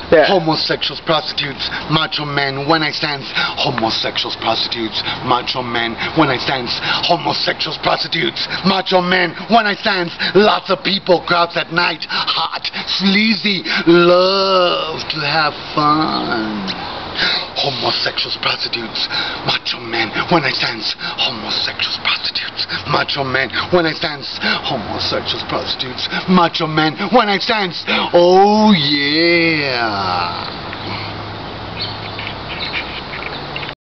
Yeah. Homosexuals, prostitutes, macho men, one night stands. Homosexuals, prostitutes, macho men, one night stands. Homosexuals, prostitutes, macho men, one night stands. Lots of people, crowds at night, hot, sleazy, love to have fun. Homosexuals, prostitutes, macho men, one night stands. Homosexuals, prostitutes, macho men, one night stands. Homosexuals, prostitutes, macho men, one night stands. Oh yeah.